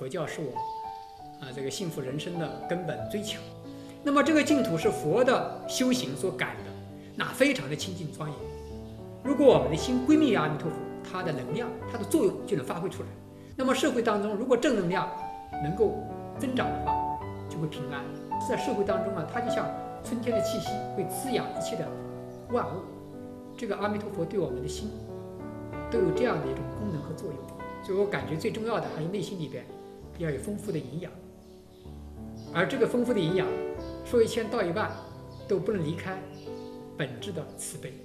佛教是我这个幸福人生的根本追求。那么这个净土是佛的修行所感的，那非常的清净庄严。如果我们的心归命于阿弥陀佛，它的能量、它的作用就能发挥出来。那么社会当中，如果正能量能够增长的话，就会平安。在社会当中啊，它就像春天的气息，会滋养一切的万物。这个阿弥陀佛对我们的心都有这样的一种功能和作用。所以我感觉最重要的还是内心里边要有丰富的营养，而这个丰富的营养，说一千道一万，都不能离开本质的慈悲。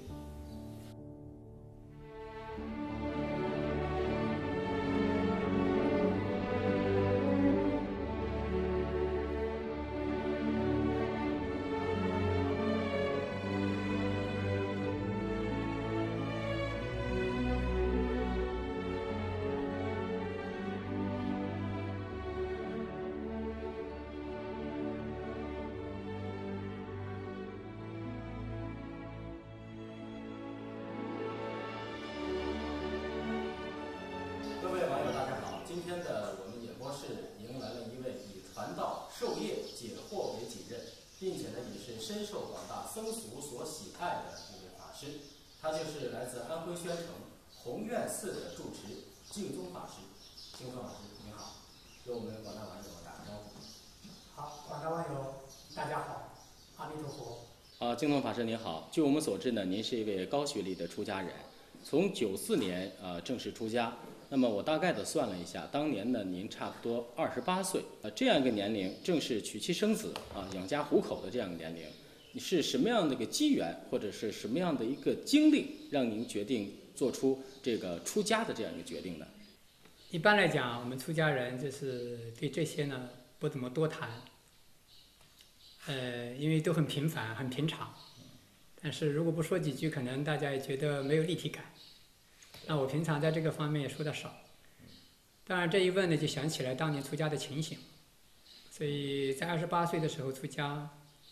各位网友，大家好！今天的我们演播室迎来了一位以传道授业解惑为己任，并且呢也是深受广大僧俗所喜爱的一位法师，他就是来自安徽宣城弘愿寺的住持净宗法师。净宗法师您好，给我们广大网友打个招呼。 好，广大网友大家好，阿弥陀佛。 净宗法师您好，据我们所知呢，您是一位高学历的出家人，从94年正式出家。那么我大概的算了一下，当年呢您差不多28岁，这样一个年龄，正是娶妻生子养家糊口的这样一个年龄，你是什么样的一个机缘，或者是什么样的一个经历，让您决定做出这个出家的这样一个决定呢？ 一般来讲，我们出家人就是对这些呢不怎么多谈，因为都很平凡、很平常。但是如果不说几句，可能大家也觉得没有立体感。那我平常在这个方面也说的少。当然这一问呢，就想起来当年出家的情形。所以在28岁的时候出家，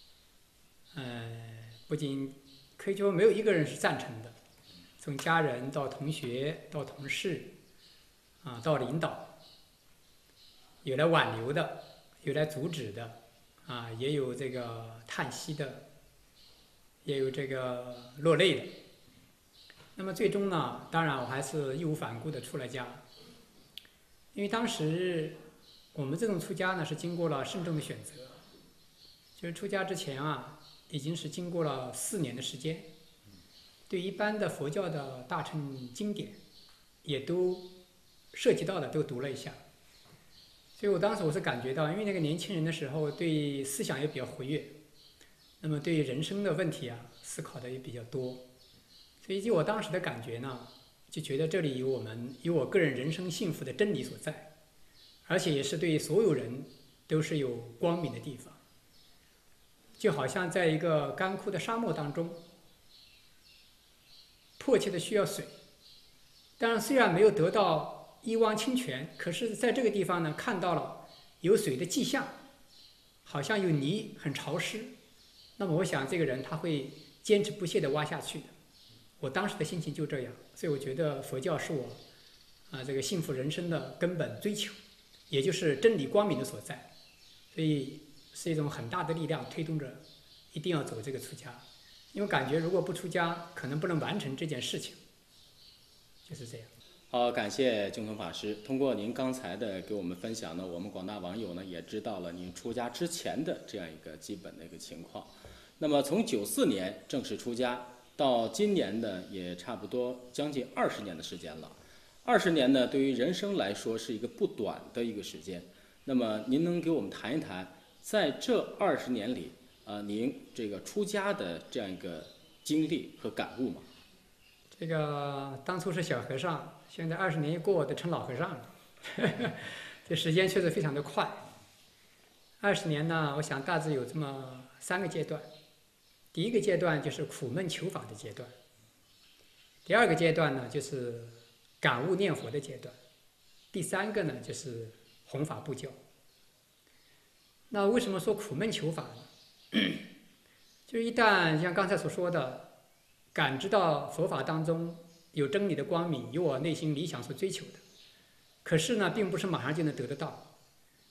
不仅可以说没有一个人是赞成的，从家人到同学到同事，到领导，有来挽留的，有来阻止的，也有这个叹息的，也有这个落泪的。那么最终呢，当然我还是义无反顾的出了家，因为当时我们这种出家呢是经过了慎重的选择，就是出家之前已经是经过了4年的时间，对一般的佛教的大乘经典也都涉及到的都读了一下，所以我当时我是感觉到，因为那个年轻人的时候对思想也比较活跃，那么对人生的问题思考的也比较多。所以就我当时的感觉呢，就觉得这里有我个人人生幸福的真理所在，而且也是对所有人都是有光明的地方。就好像在一个干枯的沙漠当中，迫切的需要水，当然虽然没有得到一汪清泉，可是在这个地方呢，看到了有水的迹象，好像有泥很潮湿，那么我想这个人他会坚持不懈地挖下去的。我当时的心情就这样，所以我觉得佛教是我这个幸福人生的根本追求，也就是真理光明的所在，所以是一种很大的力量推动着一定要走这个出家，因为感觉如果不出家，可能不能完成这件事情，就是这样。 好，感谢净宗法师。通过您刚才的给我们分享呢，我们广大网友呢也知道了您出家之前的这样一个基本的一个情况。那么从94年正式出家到今年呢，也差不多将近20年的时间了。20年呢，对于人生来说是一个不短的一个时间。那么您能给我们谈一谈，在这20年里，您这个出家的这样一个经历和感悟吗？ 这个当初是小和尚，现在20年一过，都成老和尚了。这时间确实非常的快。20年呢，我想大致有这么3个阶段。第一个阶段就是苦闷求法的阶段，第2个阶段呢就是感悟念佛的阶段，第3个呢就是弘法布教。那为什么说苦闷求法呢？就一旦像刚才所说的，感知到佛法当中有真理的光明，有我内心理想所追求的，可是呢并不是马上就能得得到，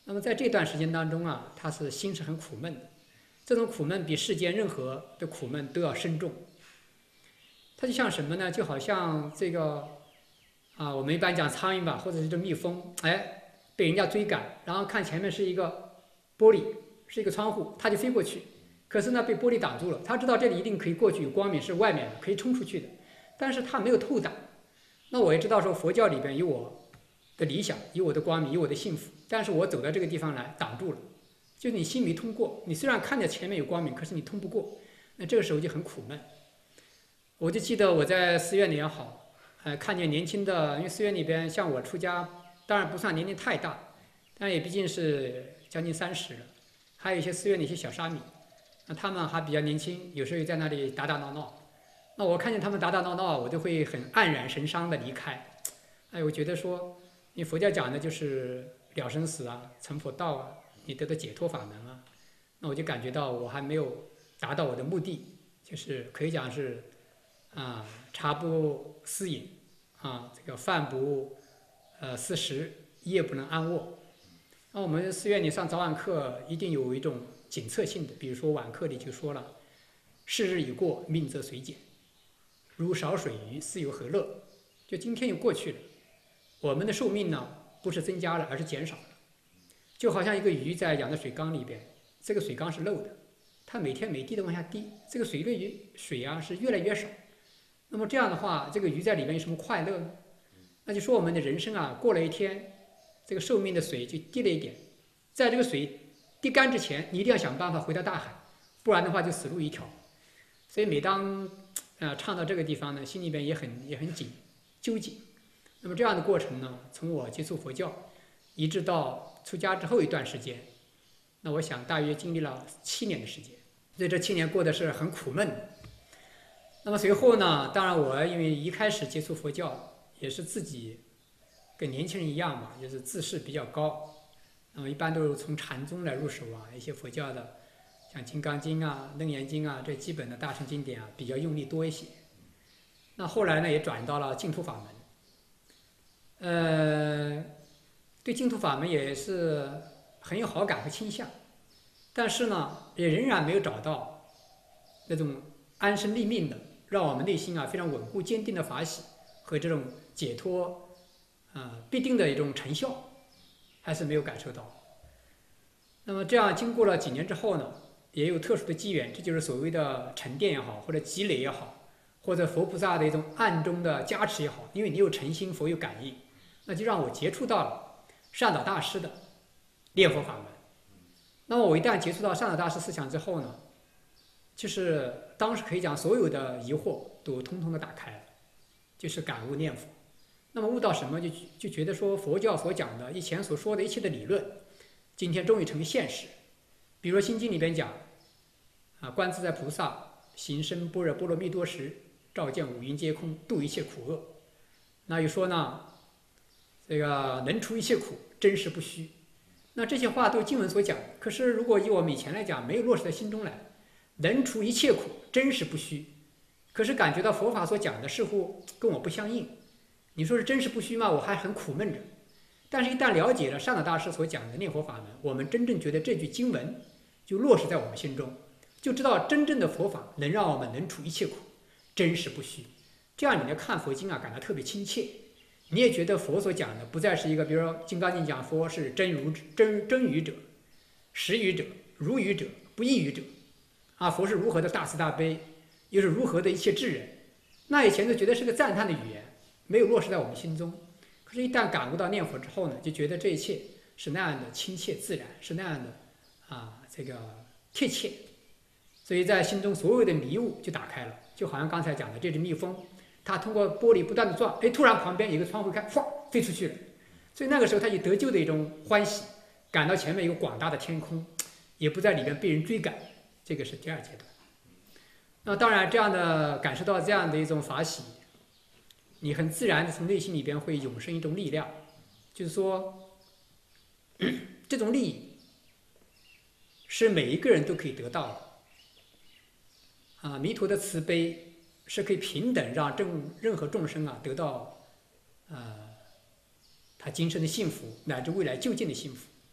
那么在这段时间当中啊，他是心是很苦闷的，这种苦闷比世间任何的苦闷都要深重。它就像什么呢？就好像这个我们一般讲苍蝇吧，或者是这蜜蜂，哎，被人家追赶，然后看前面是一个玻璃，是一个窗户，它就飞过去。可是呢，被玻璃挡住了。他知道这里一定可以过去，有光明是外面的，可以冲出去的，但是他没有透挡。那我也知道说佛教里边有我的理想，有我的光明，有我的幸福，但是我走到这个地方来挡住了，就是你心没通过。你虽然看见前面有光明，可是你通不过，那这个时候就很苦闷。我就记得我在寺院里也好，看见年轻的，因为寺院里边像我出家，当然不算年龄太大，但也毕竟是将近30了。还有一些寺院的一些小沙弥，那他们还比较年轻，有时候也在那里打打闹闹。那我看见他们打打闹闹，我就会很黯然神伤的离开。哎，我觉得说，你佛教讲的就是了生死啊，成佛道啊，你得到解脱法门啊，那我就感觉到我还没有达到我的目的，就是可以讲是茶不思饮这个饭不思食，夜不能安卧。那我们寺院里上早晚课一定有一种检测性的，比如说晚课里就说了，是日已过，命则随减，如少水鱼，斯有何乐？就今天又过去了，我们的寿命呢不是增加了，而是减少了。就好像一个鱼在养的水缸里边，这个水缸是漏的，它每天每滴的往下滴，这个水是越来越少。那么这样的话，这个鱼在里面有什么快乐呢？那就说我们的人生啊，过了一天，这个寿命的水就滴了一点，在这个水滴干之前，你一定要想办法回到大海，不然的话就死路一条。所以每当唱到这个地方呢，心里边也很纠结。那么这样的过程呢，从我接触佛教，一直到出家之后一段时间，那我想大约经历了7年的时间，所以这7年过得是很苦闷的。那么随后呢，当然我因为一开始接触佛教，也是自己跟年轻人一样嘛，就是自视比较高，那么一般都是从禅宗来入手啊，一些佛教的像《金刚经》啊、《楞严经》啊，这基本的大乘经典啊，比较用力多一些。那后来呢，也转到了净土法门，对净土法门也是很有好感和倾向，但是呢，也仍然没有找到那种安身立命的，让我们内心非常稳固坚定的法喜和这种解脱必定的一种成效，还是没有感受到。那么这样经过了几年之后呢，也有特殊的机缘，这就是所谓的沉淀也好，或者积累也好，或者佛菩萨的一种暗中的加持也好，因为你有诚心，佛有感应，那就让我接触到了善导大师的念佛法门。那么我一旦接触到善导大师思想之后呢，就是当时可以讲所有的疑惑都通通的打开了，就是感悟念佛。那么悟到什么，就觉得说佛教所讲的以前所说的一切的理论，今天终于成为现实。比如说《心经》里边讲观自在菩萨行深般若波罗蜜多时，照见五蕴皆空，度一切苦厄。那又说呢，这个能除一切苦，真实不虚。那这些话都是经文所讲，可是如果以我们以前来讲，没有落实在心中来，能除一切苦，真实不虚。可是感觉到佛法所讲的似乎跟我不相应。你说是真实不虚吗？我还很苦闷着。但是，一旦了解了善导大师所讲的念佛法门，我们真正觉得这句经文就落实在我们心中，就知道真正的佛法能让我们能除一切苦，真实不虚。这样你来看佛经感到特别亲切。你也觉得佛所讲的不再是一个，比如说《金刚经》讲佛是真语者、实语者、如语者、不异语者，佛是如何的大慈大悲，又是如何的一切智人。那以前就觉得是个赞叹的语言，没有落实在我们心中。可是，一旦感悟到念佛之后呢，就觉得这一切是那样的亲切自然，是那样的这个贴切。所以在心中所有的迷雾就打开了，就好像刚才讲的这只蜜蜂，它通过玻璃不断的转，突然旁边有个窗户开，唰飞出去了。所以那个时候它就得救的一种欢喜，感到前面有广大的天空，也不在里面被人追赶。这个是第2阶段。那当然，这样的感受到这样的一种法喜，你很自然的从内心里边会涌生一种力量，就是说，这种利益是每一个人都可以得到的。弥陀的慈悲是可以平等让任何众生得到他今生的幸福乃至未来究竟的幸福。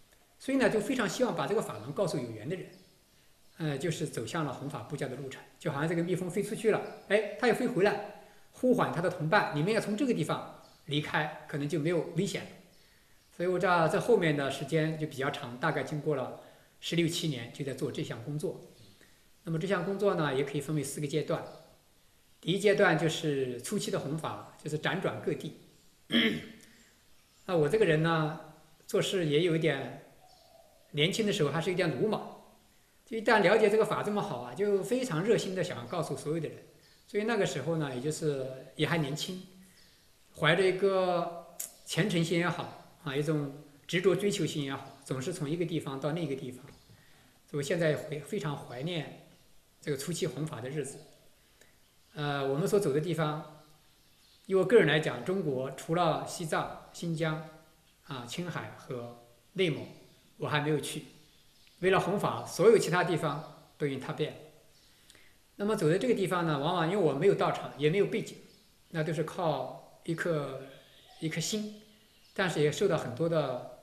所以呢，就非常希望把这个法门告诉有缘的人，就是走向了弘法布教的路程。就好像这个蜜蜂飞出去了，哎，它也飞回来，呼唤它的同伴，你们要从这个地方离开，可能就没有危险了。所以我这后面的时间就比较长，大概经过了16、17年，就在做这项工作。那么这项工作呢，也可以分为4个阶段。第一阶段就是初期的弘法，就是辗转各地。那我这个人呢，做事也有一点，年轻的时候还是有点鲁莽，就一旦了解这个法这么好啊，就非常热心的想告诉所有的人。所以那个时候呢，也还年轻，怀着一个虔诚心也好啊，一种执着追求心也好，总是从一个地方到那个地方。所以我现在非常怀念这个初期弘法的日子。我们所走的地方，以我个人来讲，中国除了西藏、新疆、青海和内蒙，我还没有去。为了弘法，所有其他地方都已经踏遍了。那么走的这个地方呢，往往因为我没有道场，也没有背景，那都是靠一颗心，但是也受到很多的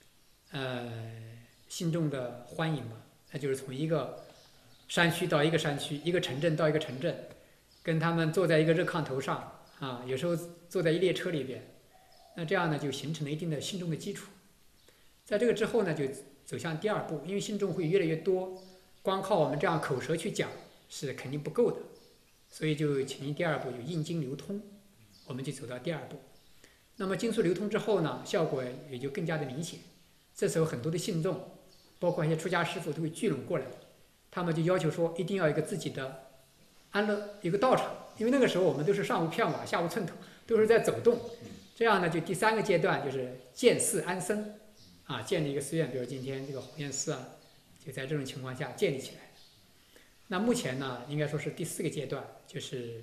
信众的欢迎嘛。那就是从一个山区到一个山区，一个城镇到一个城镇。跟他们坐在一个热炕头上有时候坐在一列车里边，那这样呢就形成了一定的信众的基础。在这个之后呢，就走向第2步，因为信众会越来越多，光靠我们这样口舌去讲是肯定不够的，所以就请第2步，就印经流通，我们就走到第2步。那么经书流通之后呢，效果也就更加的明显。这时候很多的信众，包括一些出家师父都会聚拢过来，他们就要求说，一定要有一个自己的安乐一个道场，因为那个时候我们都是上无片瓦下无寸土，都是在走动。这样呢，就第3个阶段就是建寺安僧，建立一个寺院，比如今天这个弘愿寺就在这种情况下建立起来。那目前呢，应该说是第4个阶段，就是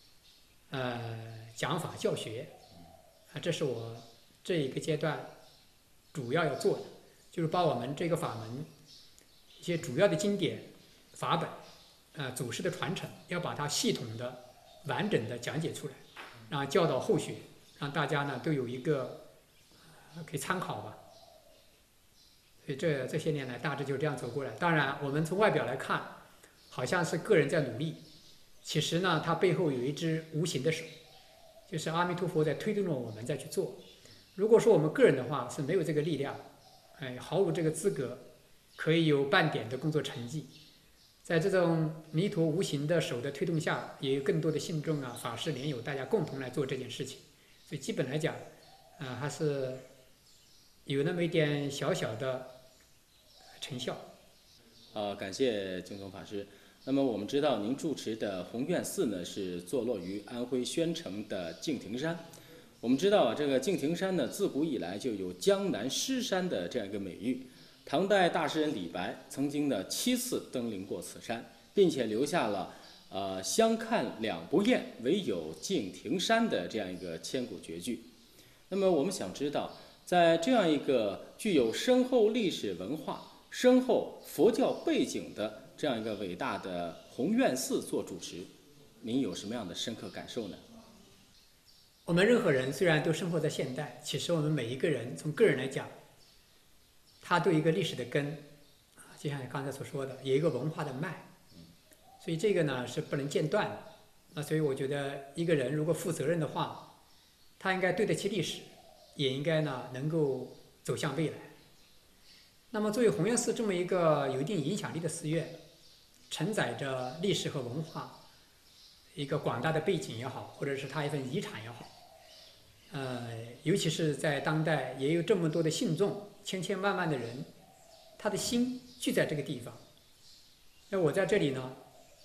讲法教学，这是我这一个阶段主要要做的，就是把我们这个法门一些主要的经典法本。祖师的传承，要把它系统的、完整的讲解出来，然后教导后学，让大家呢都有一个可以参考吧。所以这些年来大致就这样走过来。当然，我们从外表来看，好像是个人在努力，其实呢，它背后有一只无形的手，就是阿弥陀佛在推动着我们再去做。如果说我们个人的话是没有这个力量，毫无这个资格，可以有半点的工作成绩。在这种弥陀无形的手的推动下，也有更多的信众法师莲友，大家共同来做这件事情。所以基本来讲，还是有那么一点小小的成效。 感谢净宗法师。那么我们知道，您住持的弘愿寺呢，是坐落于安徽宣城的敬亭山。我们知道这个敬亭山呢，自古以来就有江南狮山的这样一个美誉。唐代大诗人李白曾经的7次登临过此山，并且留下了相看两不厌，唯有敬亭山的这样一个千古绝句。那么我们想知道，在这样一个具有深厚历史文化、深厚佛教背景的这样一个伟大的弘愿寺做主持，您有什么样的深刻感受呢？ 我们任何人虽然都生活在现代，其实我们每一个人从个人来讲，他对一个历史的根，就像你刚才所说的，有一个文化的脉，所以这个呢是不能间断的。那所以我觉得一个人如果负责任的话，他应该对得起历史，也应该呢能够走向未来。那么作为弘愿寺这么一个有一定影响力的寺院，承载着历史和文化一个广大的背景也好，或者是它一份遗产也好，尤其是在当代也有这么多的信众，千千万万的人，他的心聚在这个地方。那我在这里呢，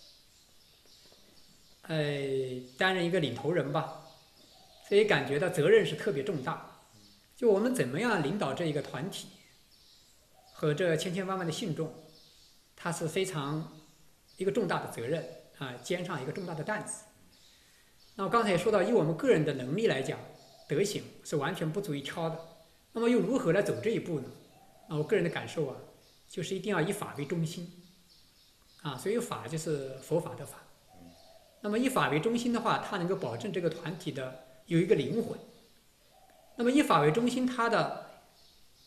担任一个领头人吧，所以感觉到责任是特别重大。就我们怎么样领导这一个团体和这千千万万的信众，它是非常一个重大的责任肩上一个重大的担子。那我刚才也说到，以我们个人的能力来讲，德行是完全不足以挑的。那么又如何来走这一步呢？我个人的感受就是一定要以法为中心所以法就是佛法的法。那么以法为中心的话，它能够保证这个团体的有一个灵魂。那么以法为中心，它的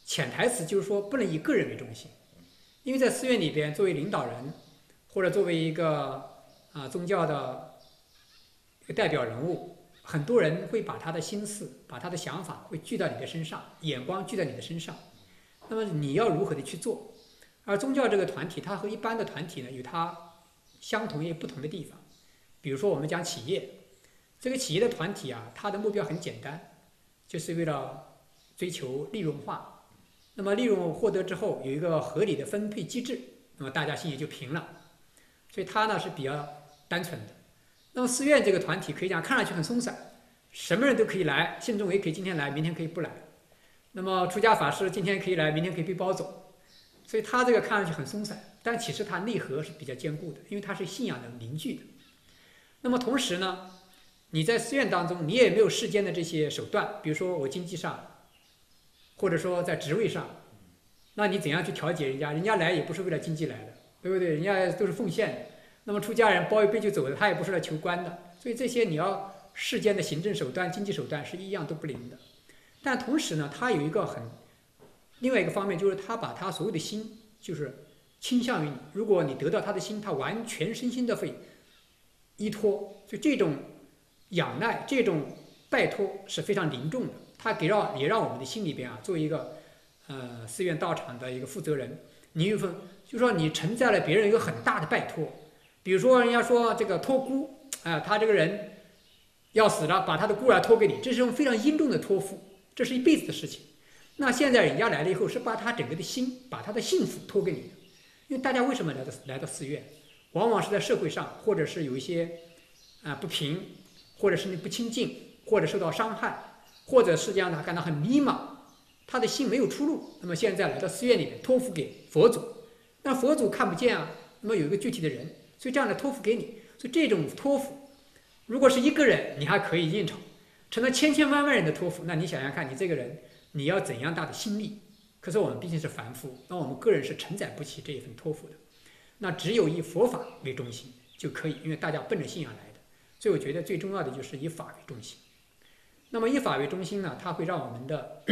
潜台词就是说不能以个人为中心，因为在寺院里边，作为领导人或者作为一个宗教的一个代表人物，很多人会把他的心思、把他的想法会聚到你的身上，眼光聚在你的身上。那么你要如何的去做？而宗教这个团体，它和一般的团体呢，有它相同也不同的地方。比如说我们讲企业，这个企业的团体啊，它的目标很简单，就是为了追求利润化。那么利润获得之后，有一个合理的分配机制，那么大家心里就平了。所以它呢是比较单纯的。那么寺院这个团体可以讲看上去很松散，什么人都可以来，信众也可以今天来，明天可以不来。那么出家法师今天可以来，明天可以被包走。所以它这个看上去很松散，但其实它内核是比较坚固的，因为它是信仰的凝聚的。那么同时呢，你在寺院当中，你也没有世间的这些手段，比如说我经济上，或者说在职位上，那你怎样去调节人家？人家来也不是为了经济来的，对不对？人家都是奉献的。那么出家人包一杯就走了，他也不是来求官的。所以这些你要世间的行政手段、经济手段是一样都不灵的。但同时呢，他有一个另外一个方面，就是他把他所有的心就是倾向于你。如果你得到他的心，他完全身心的会依托。所以这种仰赖、这种拜托是非常凝重的。他也让我们的心里边作为一个寺院道场的一个负责人，你有份就说你承载了别人一个很大的拜托。比如说人家说这个托孤他这个人要死了，把他的孤儿托给你，这是一种非常殷重的托付，这是一辈子的事情。那现在人家来了以后，是把他整个的心，把他的幸福托给你的。因为大家为什么来到寺院，往往是在社会上，或者是有一些不平，或者是你不亲近，或者受到伤害，或者是让他感到很迷茫，他的心没有出路。那么现在来到寺院里面，托付给佛祖，那佛祖看不见那么有一个具体的人，所以这样的托付给你。所以这种托付，如果是一个人，你还可以应酬；成了千千万万人的托付，那你想想看，你这个人你要怎样大的心力？可是我们毕竟是凡夫，那我们个人是承载不起这一份托付的。那只有以佛法为中心就可以，因为大家奔着信仰来的。所以我觉得最重要的就是以法为中心。那么以法为中心呢，它会让我们的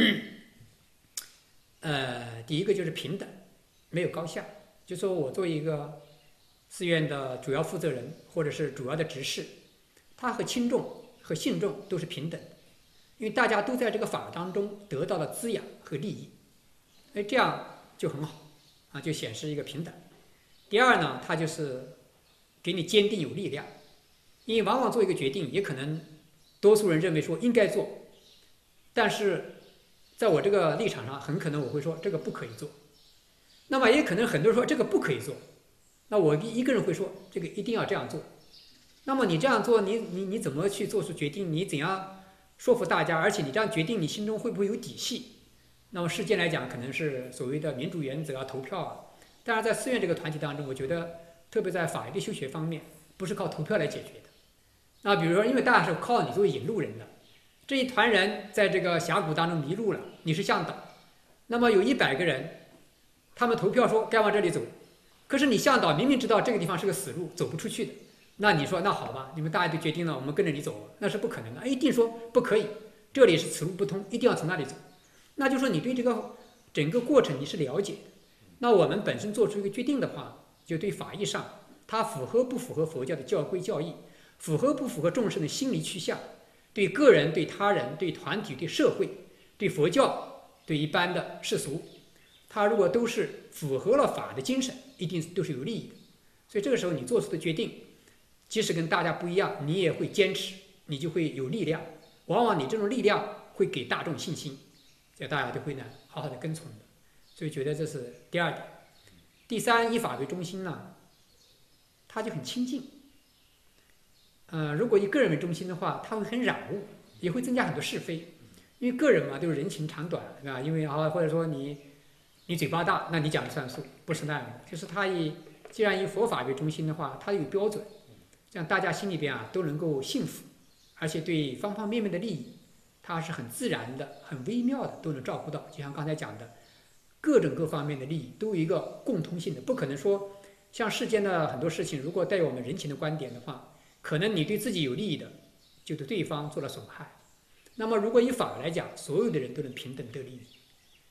第一个就是平等，没有高下。就说我作为一个寺院的主要负责人或者是主要的执事，他和亲众和信众都是平等的，因为大家都在这个法当中得到了滋养和利益，这样就很好就显示一个平等。第二呢，它就是给你坚定有力量，因为往往做一个决定，也可能多数人认为说应该做，但是在我这个立场上，很可能我会说这个不可以做。那么也可能很多人说这个不可以做，那我一个人会说这个一定要这样做。那么你这样做，你怎么去做出决定？你怎样说服大家？而且你这样决定，你心中会不会有底气？那么世间来讲，可能是所谓的民主原则投票当然在寺院这个团体当中，我觉得特别在法律的修学方面，不是靠投票来解决的。那比如说，因为大家是靠你作为引路人的，这一团人在这个峡谷当中迷路了，你是向导，那么有100个人，他们投票说该往这里走，可是你向导明明知道这个地方是个死路，走不出去的，那你说那好吧，你们大家都决定了，我们跟着你走，那是不可能的，一定说不可以，这里是此路不通，一定要从那里走。那就说你对这个整个过程你是了解的。那我们本身做出一个决定的话，就对法义上它符合不符合佛教的教规教义，符合不符合众生的心理趋向，对个人、对他人、对团体、对社会、对佛教、对一般的世俗，它如果都是符合了法的精神，一定都是有利益的。所以这个时候你做出的决定，即使跟大家不一样，你也会坚持，你就会有力量。往往你这种力量会给大众信心，这大家都会好好的跟从的。所以觉得这是第2点。第3，以法为中心呢，它就很亲近。如果以个人为中心的话，它会很染污，也会增加很多是非。因为个人嘛，都是人情长短，对吧？因为或者说你嘴巴大，那你讲的算数，不是那样的。就是它既然以佛法为中心的话，它有标准，这样大家心里边都能够幸福，而且对方方面面的利益，它是很自然的、很微妙的都能照顾到。就像刚才讲的，各种各方面的利益都有一个共通性的，不可能说像世间的很多事情，如果带有我们人情的观点的话，可能你对自己有利益的，就对对方做了损害。那么如果以法来讲，所有的人都能平等得利益。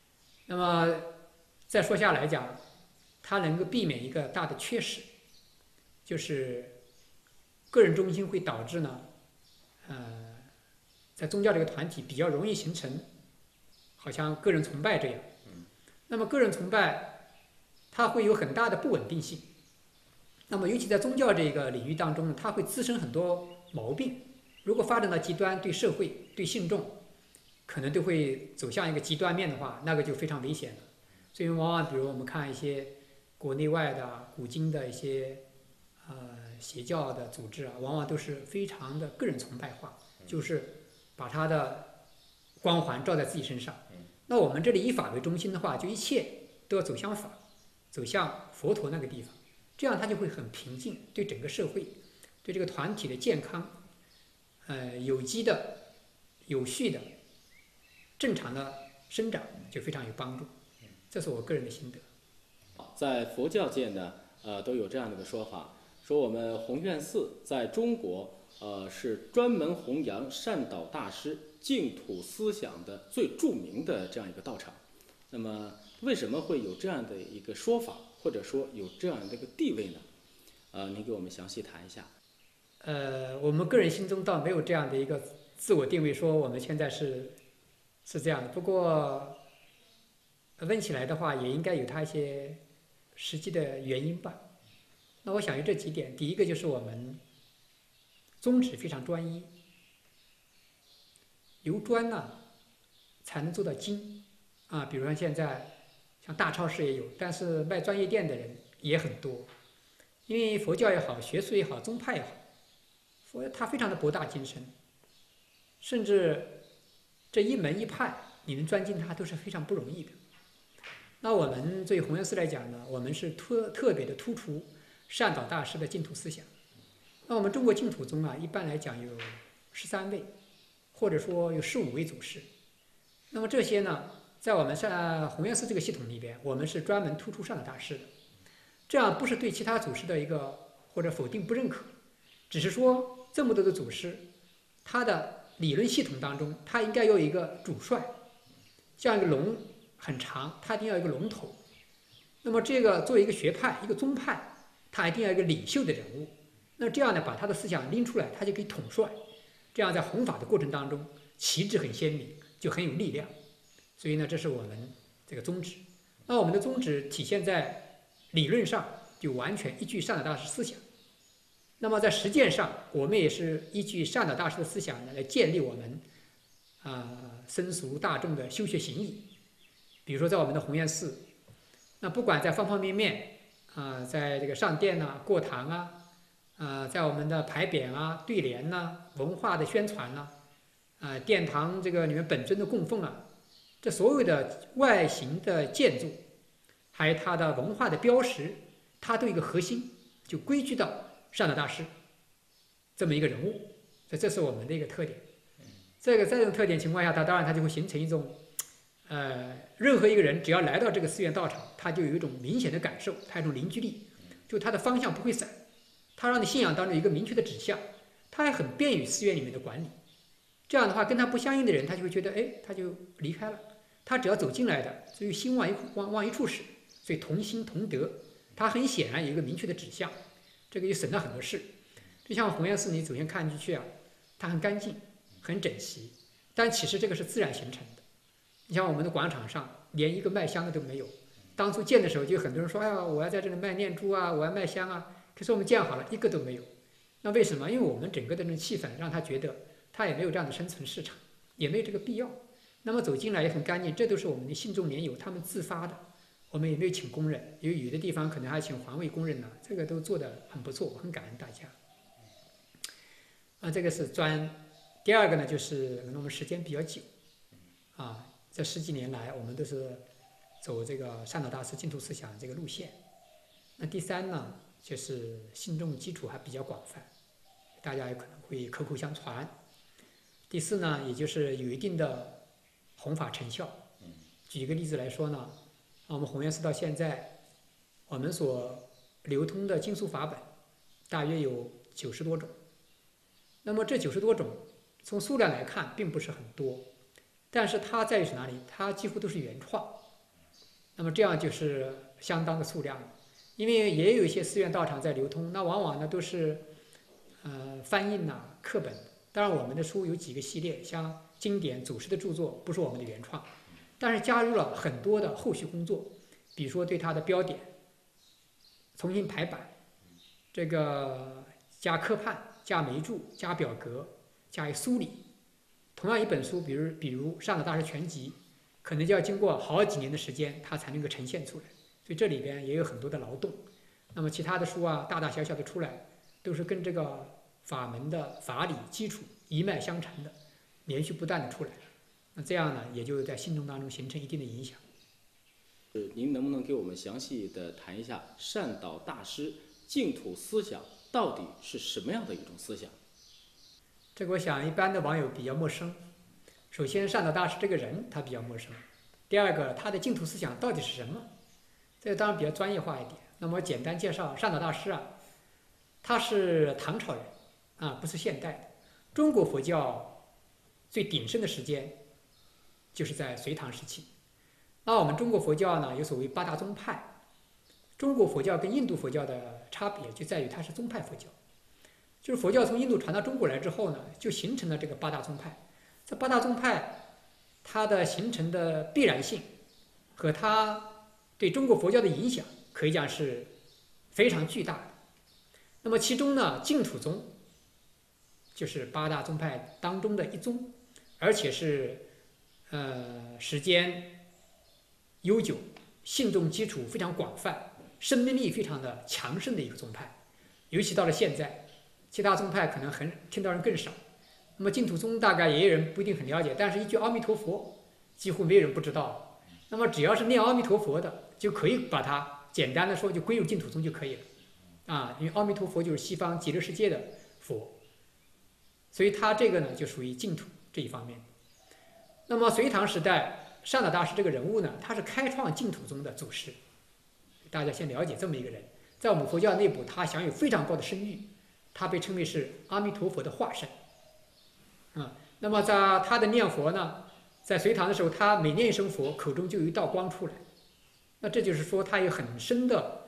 那么再说下来讲，它能够避免一个大的缺失，就是个人中心会导致呢，在宗教这个团体比较容易形成好像个人崇拜这样。那么个人崇拜它会有很大的不稳定性。那么尤其在宗教这个领域当中呢，它会滋生很多毛病。如果发展到极端，对社会、对信众，可能都会走向一个极端面的话，那个就非常危险了。所以往往比如我们看一些国内外的古今的一些邪教的组织啊，往往都是非常的个人崇拜化，就是把他的光环照在自己身上。那我们这里以法为中心的话，就一切都要走向法，走向佛陀那个地方，这样他就会很平静，对整个社会、对这个团体的健康，有机的、有序的、正常的生长就非常有帮助。这是我个人的心得。 在佛教界呢，都有这样的一个说法，说我们弘愿寺在中国，是专门弘扬善导大师净土思想的最著名的这样一个道场。那么，为什么会有这样的一个说法，或者说有这样的一个地位呢？您给我们详细谈一下。 我们个人心中倒没有这样的一个自我定位，说我们现在是这样的。不过，问起来的话，也应该有它一些实际的原因吧。那我想有这几点，第一个就是我们宗旨非常专一，由专呢才能做到精啊。比如说现在像大超市也有，但是卖专业店的人也很多。因为佛教也好，学术也好，宗派也好，它非常的博大精深，甚至这一门一派你能钻进它都是非常不容易的。那我们对弘愿寺来讲呢，我们是特别的突出善导大师的净土思想。那我们中国净土宗啊，一般来讲有13位，或者说有15位祖师。那么这些呢，在我们弘愿寺这个系统里边，我们是专门突出善导大师的。这样不是对其他祖师的一个或者否定不认可，只是说这么多的祖师，他的理论系统当中，他应该有一个主帅，像一个龙很长，它一定要有一个龙头。那么这个作为一个学派、一个宗派，它一定要有一个领袖的人物。那这样呢，把他的思想拎出来，他就可以统帅。这样在弘法的过程当中，旗帜很鲜明，就很有力量。所以呢，这是我们这个宗旨。那我们的宗旨体现在理论上，就完全依据善导大师思想。那么在实践上，我们也是依据善导大师的思想呢，来建立我们僧俗大众的修学行义。比如说在我们的弘愿寺，那不管在方方面面在这个上殿呐、过堂啊，在我们的牌匾啊、对联呐、文化的宣传呐、殿堂这个里面本尊的供奉啊，这所有的外形的建筑，还有它的文化的标识，它都有一个核心，就归居到善导大师这么一个人物。所以这是我们的一个特点。在这种特点情况下，当然它就会形成一种任何一个人只要来到这个寺院道场，他就有一种明显的感受，他有一种凝聚力，就他的方向不会散，他让你信仰当中有一个明确的指向，他还很便于寺院里面的管理。这样的话，跟他不相应的人，他就会觉得，他就离开了。他只要走进来的，所以心往一处使，所以同心同德，他很显然有一个明确的指向，这个就省了很多事。就像弘愿寺，你首先看进去啊，它很干净，很整齐，但其实这个是自然形成的。你像我们的广场上，连一个卖香的都没有。当初建的时候，就有很多人说：“哎呀，我要在这里卖念珠啊，我要卖香啊。”可是我们建好了，一个都没有。那为什么？因为我们整个的这种气氛，让他觉得他也没有这样的生存市场，也没有这个必要。那么走进来也很干净，这都是我们的信众莲友他们自发的。我们也没有请工人，因为有的地方可能还请环卫工人呢，这个都做得很不错，很感恩大家。这个是专。第二个呢，就是可能我们时间比较久，这10几年来，我们都是走这个善导大师净土思想这个路线。那第三呢，就是信众基础还比较广泛，大家有可能会口口相传。第四呢，也就是有一定的弘法成效。举一个例子来说呢，我们弘愿寺到现在，我们所流通的经书法本大约有90多种。那么这90多种，从数量来看并不是很多，但是它在于是哪里？它几乎都是原创。 那么这样就是相当的数量了。因为也有一些寺院道场在流通，那往往呢都是翻印呐、课本。当然我们的书有几个系列，像经典祖师的著作不是我们的原创，但是加入了很多的后续工作，比如说对它的标点重新排版，这个加科判、加眉注、加表格、加以梳理。同样一本书，比如上的大师全集，可能就要经过好几年的时间，它才能够呈现出来。所以这里边也有很多的劳动。那么其他的书啊，大大小小的出来，都是跟这个法门的法理基础一脉相承的，连续不断的出来。那这样呢，也就在信众当中形成一定的影响。 您能不能给我们详细的谈一下善导大师净土思想到底是什么样的一种思想？ 这个我想一般的网友比较陌生。首先，善导大师这个人他比较陌生。第二个，他的净土思想到底是什么？这个当然比较专业化一点。那么我简单介绍善导大师啊，他是唐朝人啊，不是现代的。中国佛教最鼎盛的时间就是在隋唐时期。那我们中国佛教呢，有所谓八大宗派。中国佛教跟印度佛教的差别就在于它是宗派佛教，就是佛教从印度传到中国来之后呢，就形成了这个八大宗派。这八大宗派它的形成的必然性和它对中国佛教的影响，可以讲是非常巨大的。那么其中呢，净土宗就是八大宗派当中的一宗，而且是时间悠久，信众基础非常广泛，生命力非常的强盛的一个宗派。尤其到了现在，其他宗派可能听到人更少。那么净土宗大概也有人不一定很了解，但是一句阿弥陀佛，几乎没有人不知道。那么只要是念阿弥陀佛的，就可以把它简单的说就归入净土宗就可以了。啊，因为阿弥陀佛就是西方极乐世界的佛，所以他这个呢就属于净土这一方面。那么隋唐时代，善导大师这个人物呢，他是开创净土宗的祖师。大家先了解这么一个人，在我们佛教内部，他享有非常高的声誉，他被称为是阿弥陀佛的化身。那么在他的念佛呢，在隋唐的时候，他每念一声佛，口中就有一道光出来。那这就是说，他有很深的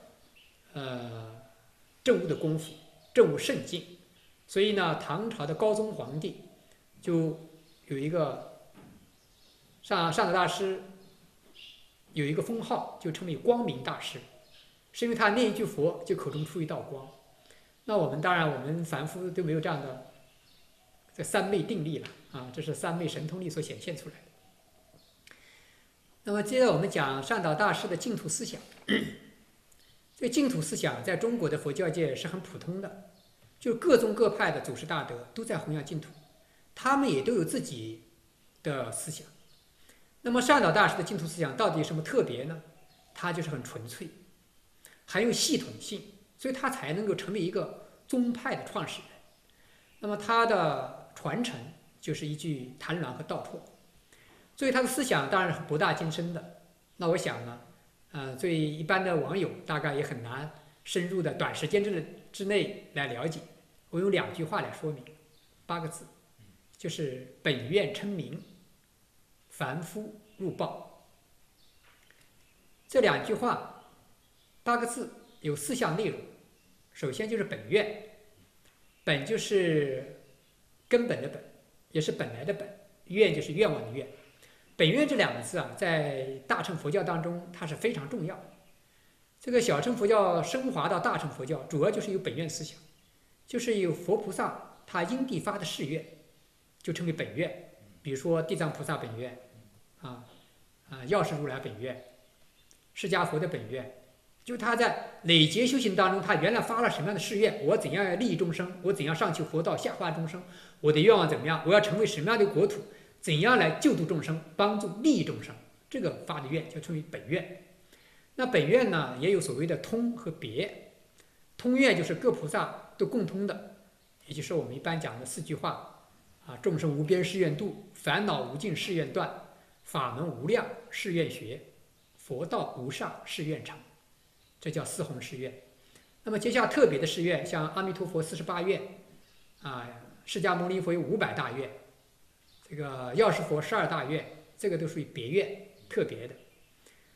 证悟的功夫，证悟圣境。所以呢，唐朝的高宗皇帝就有一个善导大师有一个封号，就称为光明大师，是因为他念一句佛，就口中出一道光。那我们凡夫都没有这样的这三昧定力了啊，这是三昧神通力所显现出来的。那么接着我们讲善导大师的净土思想。这净土思想在中国的佛教界是很普通的，就各宗各派的祖师大德都在弘扬净土，他们也都有自己的思想。那么善导大师的净土思想到底有什么特别呢？他就是很纯粹，很有系统性，所以他才能够成为一个宗派的创始人。那么他的传承就是一句谭鸾和道绰，所以他的思想当然是博大精深的。那我想呢，对一般的网友大概也很难深入的短时间之内来了解。我用2句话来说明，8个字，就是本愿称名，凡夫入报。这2句话8个字有4项内容。首先就是本愿，本就是根本的本，也是本来的本，愿就是愿望的愿。本愿这2个字啊，在大乘佛教当中它是非常重要的。这个小乘佛教升华到大乘佛教，主要就是有本愿思想，就是有佛菩萨他因地发的誓愿，就称为本愿。比如说地藏菩萨本愿，药师如来本愿，释迦佛的本愿，就他在累劫修行当中，他原来发了什么样的誓愿，我怎样利益众生，我怎样上求佛道，下化众生，我的愿望怎么样，我要成为什么样的国土，怎样来救度众生，帮助利益众生，这个发的愿就称为本愿。那本愿呢，也有所谓的通和别。通愿就是各菩萨都共通的，也就是我们一般讲的4句话啊：众生无边誓愿度，烦恼无尽誓愿断，法门无量誓愿学，佛道无上誓愿成。这叫4弘誓愿。那么接下特别的誓愿，像阿弥陀佛48愿释迦牟尼佛有500大愿，这个药师佛12大愿，这个都属于别愿，特别的。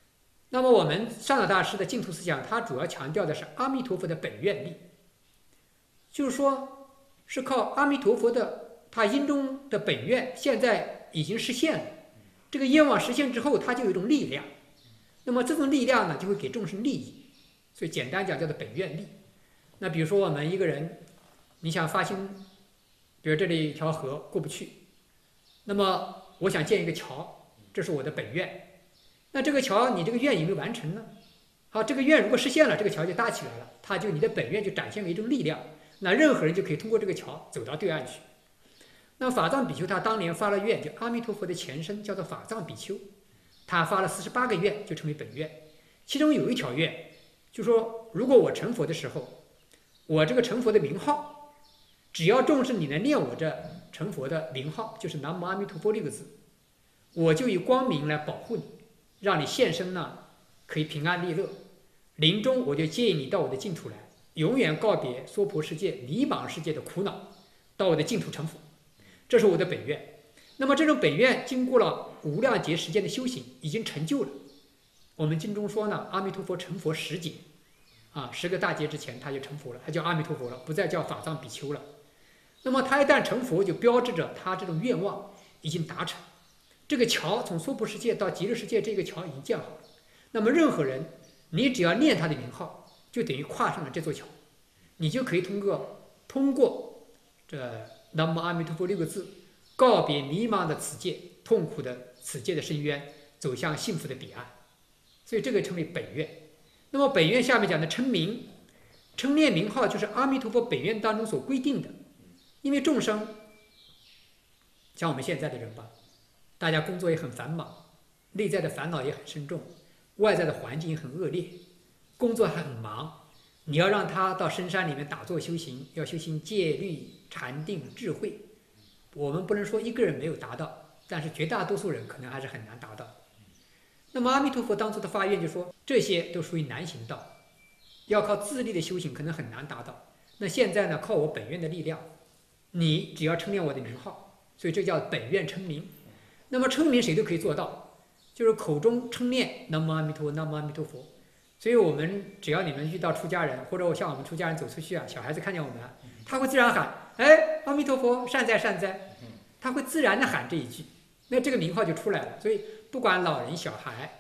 那么我们上岛大师的净土思想，它主要强调的是阿弥陀佛的本愿力，就是说是靠阿弥陀佛的他因中的本愿，现在已经实现了。这个愿望实现之后，它就有一种力量，那么这种力量呢，就会给众生利益，所以简单讲叫做本愿力。那比如说我们一个人，你想发心，比如这里一条河过不去，那么我想建一个桥，这是我的本愿。那这个桥你这个愿有没有完成呢？好，这个愿如果实现了，这个桥就搭起来了，它就你的本愿就展现为一种力量，那任何人就可以通过这个桥走到对岸去。那法藏比丘他当年发了愿，就阿弥陀佛的前身叫做法藏比丘，他发了48个愿就成为本愿，其中有一条愿就说，如果我成佛的时候，我这个成佛的名号，只要众生你能念我这成佛的名号，就是南无阿弥陀佛6个字，我就以光明来保护你，让你现身呢可以平安利乐，临终我就接引你到我的净土来，永远告别娑婆世界迷茫世界的苦恼，到我的净土成佛，这是我的本愿。那么这种本愿经过了无量劫时间的修行，已经成就了。我们经中说呢，阿弥陀佛成佛10劫，10个大劫之前他就成佛了，他叫阿弥陀佛了，不再叫法藏比丘了。那么他一旦成佛，就标志着他这种愿望已经达成。这个桥从娑婆世界到极乐世界，这个桥已经建好了。那么任何人，你只要念他的名号，就等于跨上了这座桥，你就可以通过这南无阿弥陀佛6个字，告别迷茫的此界、痛苦的此界的深渊，走向幸福的彼岸。所以这个称为本愿。那么本愿下面讲的称名，称念名号就是阿弥陀佛本愿当中所规定的。因为众生像我们现在的人吧，大家工作也很繁忙，内在的烦恼也很深重，外在的环境也很恶劣，工作还很忙，你要让他到深山里面打坐修行，要修行戒律禅定智慧，我们不能说一个人没有达到，但是绝大多数人可能还是很难达到。那么阿弥陀佛当初的发愿就说，这些都属于难行道，要靠自力的修行可能很难达到。那现在呢，靠我本愿的力量，你只要称念我的名号，所以这叫本愿称名。那么称名谁都可以做到，就是口中称念南无阿弥陀佛，南无阿弥陀佛。所以我们只要你们遇到出家人，或者像我们出家人走出去啊，小孩子看见我们，他会自然喊，哎，阿弥陀佛，善哉善哉，他会自然的喊这一句，那这个名号就出来了。所以不管老人小孩，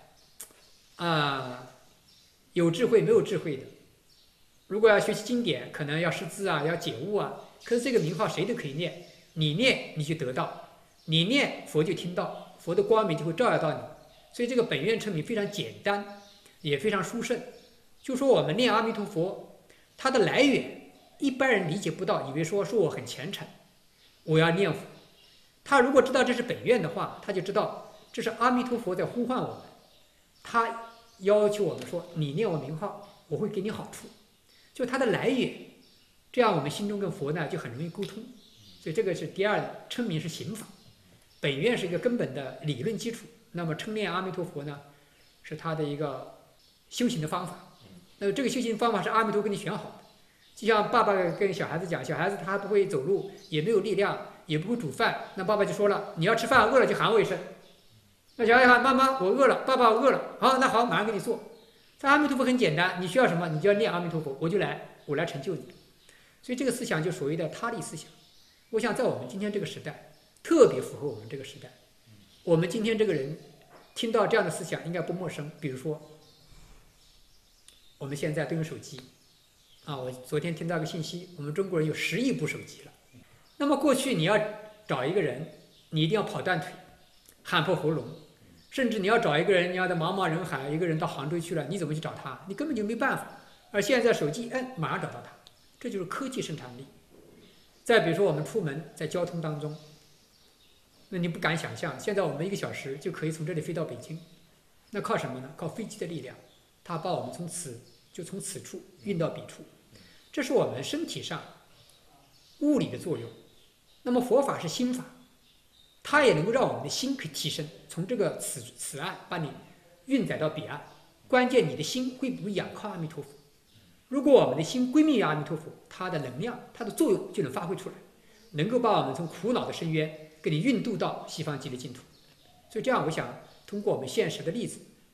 有智慧没有智慧的，如果要学习经典，可能要识字啊，要解悟啊，可是这个名号谁都可以念，你念你就得到，你念佛就听到，佛的光明就会照耀到你。所以这个本愿称名非常简单，也非常殊胜。就说我们念阿弥陀佛，它的来源一般人理解不到，以为说我很虔诚，我要念佛。他如果知道这是本愿的话，他就知道这是阿弥陀佛在呼唤我们，他要求我们说，你念我名号，我会给你好处，就它的来源，这样我们心中跟佛呢就很容易沟通。所以这个是第二的，称名是行法，本愿是一个根本的理论基础，那么称念阿弥陀佛呢，是他的一个修行的方法。那么这个修行方法是阿弥陀给你选好的，就像爸爸跟小孩子讲，小孩子他不会走路，也没有力量，也不会煮饭，那爸爸就说了，你要吃饭饿了就喊我一声。那小孩喊妈妈我饿了，爸爸我饿了，好，那好，马上给你做。这阿弥陀佛很简单，你需要什么你就要念阿弥陀佛，我来成就你。所以这个思想就所谓的他力思想，我想在我们今天这个时代特别符合我们这个时代。我们今天这个人听到这样的思想应该不陌生，比如说我们现在都用手机我昨天听到个信息，我们中国人有10亿部手机了。那么过去你要找一个人，你一定要跑断腿，喊破喉咙，甚至你要找一个人，你要在茫茫人海，一个人到杭州去了，你怎么去找他？你根本就没办法。而现在手机摁马上找到他，这就是科技生产力。再比如说我们出门在交通当中，那你不敢想象，现在我们1个小时就可以从这里飞到北京，那靠什么呢？靠飞机的力量，它把我们从此处运到彼处，这是我们身体上物理的作用。那么佛法是心法，它也能够让我们的心可以提升，从这个此岸把你运载到彼岸。关键你的心会不会仰靠阿弥陀佛？如果我们的心归命于阿弥陀佛，它的能量，它的作用就能发挥出来，能够把我们从苦恼的深渊给你运渡到西方极乐净土。所以这样，我想通过我们现实的例子，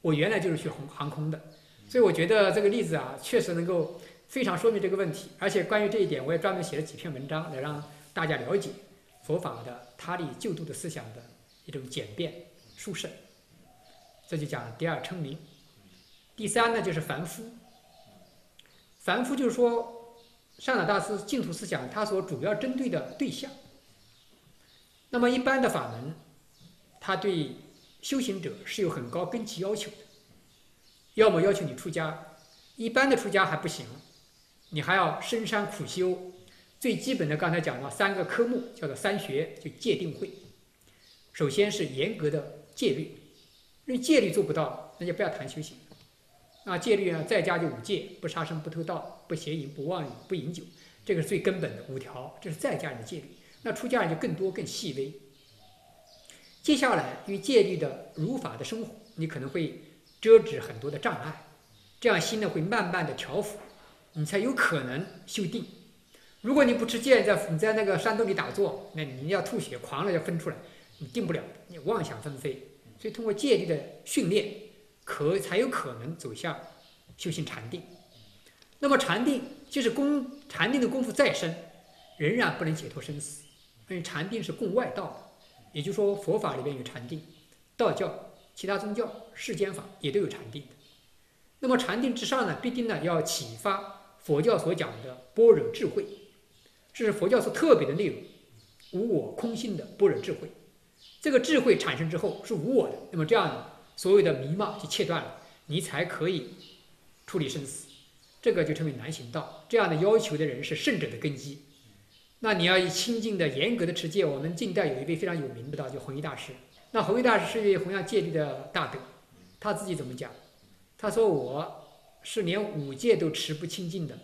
我原来就是学航空的，所以我觉得这个例子啊，确实能够非常说明这个问题。而且关于这一点，我也专门写了几篇文章来让大家了解佛法的他力救度的思想的一种简便殊胜。这就讲第二称名。第三呢，就是凡夫。凡夫就是说，上岛大师净土思想他所主要针对的对象。那么一般的法门，他对修行者是有很高根基要求的，要么要求你出家，一般的出家还不行，你还要深山苦修。最基本的刚才讲了3个科目，叫做3学，就戒定慧。首先是严格的戒律，因为戒律做不到，那就不要谈修行。那戒律呢，在家就5戒：不杀生、不偷盗、不邪淫、不妄语、不饮酒，这个是最根本的5条，这是在家人的戒律。那出家人就更多更细微。接下来，与戒律的如法的生活，你可能会遮止很多的障碍，这样心呢会慢慢的调伏，你才有可能修定。如果你不持戒，你在那个山洞里打坐，那你要吐血狂了要分出来，你定不了，你妄想纷飞。所以通过戒律的训练，才有可能走向修行禅定。那么禅定就是禅定的功夫再深，仍然不能解脱生死，因为禅定是共外道的。也就是说，佛法里边有禅定，道教、其他宗教、世间法也都有禅定的。那么禅定之上呢，必定呢要启发佛教所讲的般若智慧，这是佛教所特别的内容，无我空性的般若智慧。这个智慧产生之后是无我的，那么这样呢，所有的迷茫就切断了，你才可以处理生死。这个就称为难行道。这样的要求的人是圣者的根基。那你要以清净的、严格的持戒。我们近代有一位非常有名的道，叫弘一大师。那弘一大师是一位弘扬戒律的大德，他自己怎么讲？他说：“我是连5戒都持不清净的。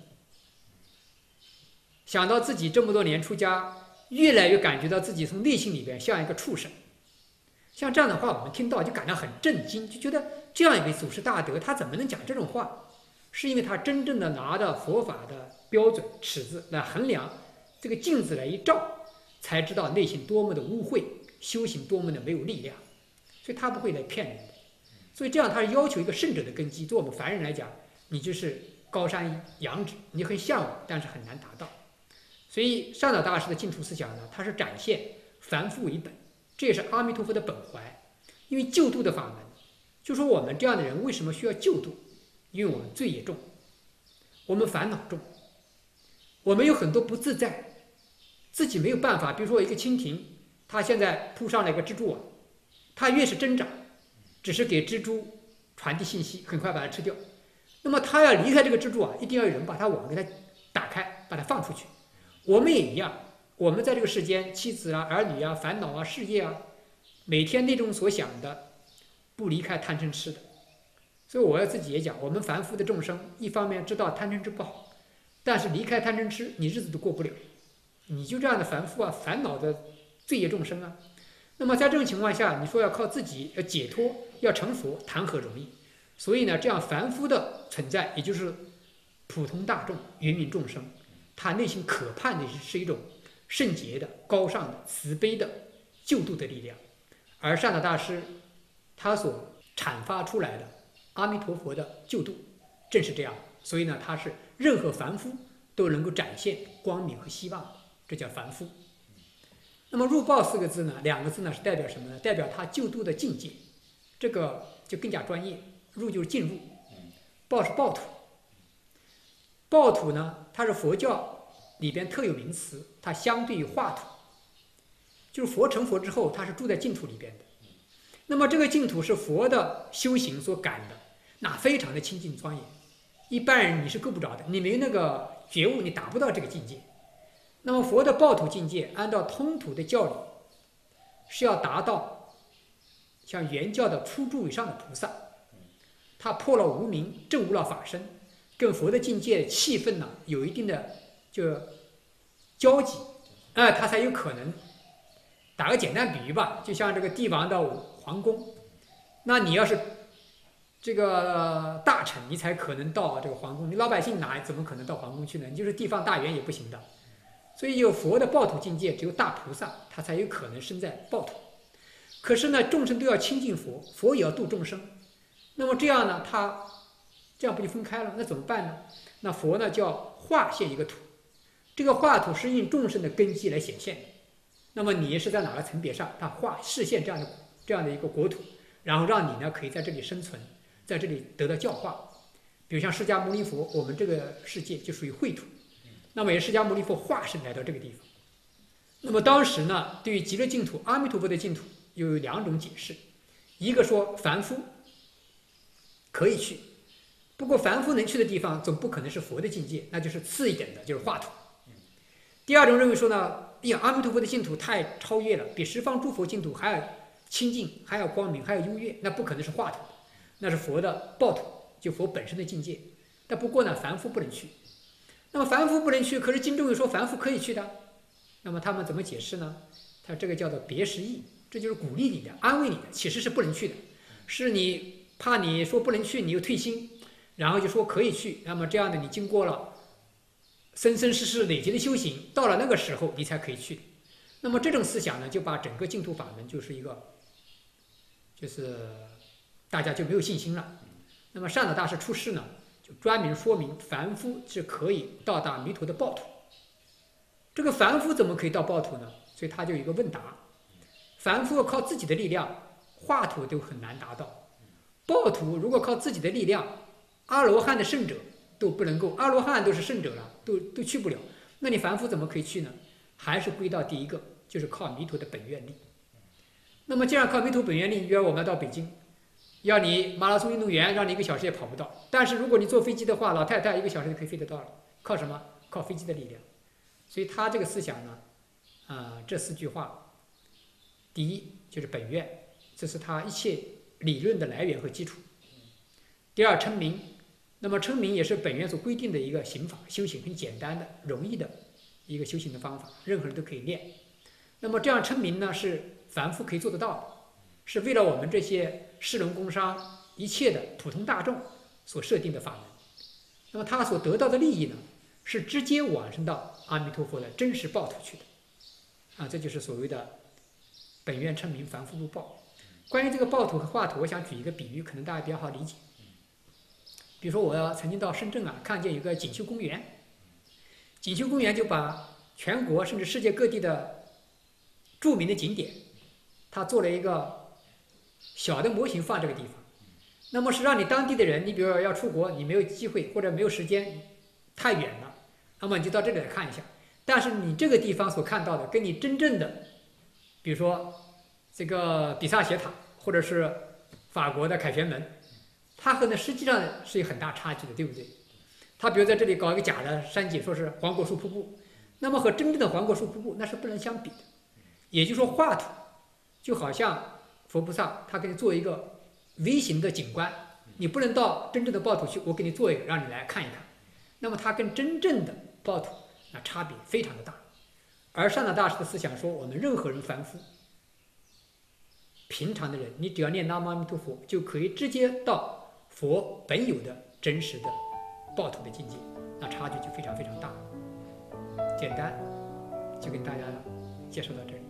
想到自己这么多年出家，越来越感觉到自己从内心里边像一个畜生。像这样的话，我们听到就感到很震惊，就觉得这样一位祖师大德，他怎么能讲这种话？是因为他真正的拿着佛法的标准尺子来衡量。”这个镜子来一照，才知道内心多么的污秽，修行多么的没有力量，所以他不会来骗人的。所以这样，他是要求一个圣者的根基。对我们凡人来讲，你就是高山仰止，你很向往，但是很难达到。所以上岛大师的净土思想呢，它是展现凡夫为本，这也是阿弥陀佛的本怀。因为救度的法门，就说我们这样的人为什么需要救度？因为我们罪业重，我们烦恼重。我们有很多不自在，自己没有办法。比如说一个蜻蜓，它现在扑上了一个蜘蛛网，它越是挣扎，只是给蜘蛛传递信息，很快把它吃掉。那么它要离开这个蜘蛛网，一定要有人把它网给它打开，把它放出去。我们也一样，我们在这个世间，妻子啊、儿女啊、烦恼啊、事业啊，每天内中所想的，不离开贪嗔痴的。所以我要自己也讲，我们凡夫的众生，一方面知道贪嗔痴不好。但是离开贪嗔痴，你日子都过不了，你就这样的凡夫啊，烦恼的罪业众生啊。那么在这种情况下，你说要靠自己要解脱，要成佛，谈何容易？所以呢，这样凡夫的存在，也就是普通大众、芸芸众生，他内心渴盼的是一种圣洁的、高尚的、慈悲的救度的力量。而上岛大师他所阐发出来的阿弥陀佛的救度，正是这样。所以呢，他是任何凡夫都能够展现光明和希望，这叫凡夫。那么入报4个字呢，2个字呢是代表什么呢？代表他救度的境界，这个就更加专业。入就是进入，报是报土。报土呢，它是佛教里边特有名词，它相对于化土，就是佛成佛之后，他是住在净土里边的。那么这个净土是佛的修行所感的，那非常的清净庄严。一般人你是够不着的，你没那个觉悟，你达不到这个境界。那么佛的报土境界，按照通土的教理，是要达到像原教的初住以上的菩萨，他破了无明，证悟了法身，跟佛的境界气氛呢有一定的就交集，他才有可能。打个简单比喻吧，就像这个帝王的皇宫，那你要是这个大臣，你才可能到这个皇宫，你老百姓怎么可能到皇宫去呢？你就是地方大员也不行的。所以有佛的报土境界，只有大菩萨他才有可能生在报土。可是呢，众生都要亲近佛，佛也要度众生。 那么这样呢，它这样不就分开了？那怎么办呢？那佛呢叫化现一个土，这个化土是应众生的根基来显现的。那么你是在哪个层别上，它示现这样的一个国土，然后让你呢可以在这里生存，在这里得到教化。比如像释迦牟尼佛，我们这个世界就属于秽土，那么也释迦牟尼佛化身来到这个地方。那么当时呢，对于极乐净土、阿弥陀佛的净土又有2种解释，一个说凡夫可以去，不过凡夫能去的地方总不可能是佛的境界，那就是次一点的，就是化土。第二种认为说呢，阿弥陀佛的净土太超越了，比十方诸佛净土还要清净，还要光明，还要优越，那不可能是化土，那是佛的报土，就佛本身的境界。但不过呢，凡夫不能去。那么凡夫不能去，可是经中又说凡夫可以去的，那么他们怎么解释呢？他这个叫做别实义，这就是鼓励你的、安慰你的，其实是不能去的，是你怕你说不能去，你又退心，然后就说可以去。那么这样的，你经过了生生世世累积的修行，到了那个时候你才可以去。那么这种思想呢，就把整个净土法门就是一个，就是大家就没有信心了。那么善导大师出世呢，就专门说明凡夫是可以到达弥陀的报土。这个凡夫怎么可以到报土呢？所以他就有一个问答：凡夫要靠自己的力量，化土都很难达到；报土如果靠自己的力量，阿罗汉的圣者都不能够，阿罗汉都是圣者了，都去不了。那你凡夫怎么可以去呢？还是归到第一个，就是靠弥陀的本愿力。那么既然靠弥陀本愿力，比如我们要到北京，要你马拉松运动员，让你1个小时也跑不到。但是如果你坐飞机的话，老太太1个小时就可以飞得到了。靠什么？靠飞机的力量。所以他这个思想呢，这4句话，第一就是本愿，这是他一切理论的来源和基础。第二称名，那么称名也是本愿所规定的一个行法，修行很简单的、容易的一个修行的方法，任何人都可以练。那么这样称名呢，是凡夫可以做得到的，是为了我们这些士农工商一切的普通大众所设定的法门。那么他所得到的利益呢，是直接往生到阿弥陀佛的真实报土去的。这就是所谓的本愿称名，凡夫不报。关于这个报土和化土，我想举一个比喻，可能大家比较好理解。比如说，我曾经到深圳看见有个锦绣公园，锦绣公园就把全国甚至世界各地的著名的景点，它做了一个小的模型放这个地方。那么是让你当地的人，你比如说要出国，你没有机会或者没有时间，太远了，那么你就到这里来看一下。但是你这个地方所看到的，跟你真正的，比如说这个比萨斜塔或者是法国的凯旋门，它和呢实际上是有很大差距的，对不对？它比如在这里搞一个假的山景，说是黄果树瀑布，那么和真正的黄果树瀑布那是不能相比的。也就是说，画土就好像佛菩萨他给你做一个微型的景观，你不能到真正的报土去，我给你做一个让你来看一看。那么它跟真正的报土那差别非常的大。而善导大师的思想说，我们任何人凡夫平常的人，你只要念南无阿弥陀佛，就可以直接到佛本有的真实的报土的境界，那差距就非常非常大。简单就跟大家介绍到这里。